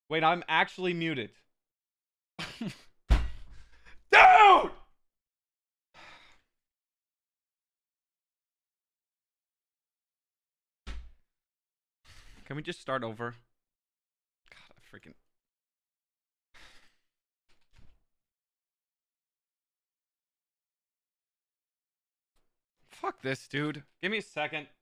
Wait, I'm actually muted. Dude! Can we just start over? God, I freaking... Fuck this, dude. Give me a second.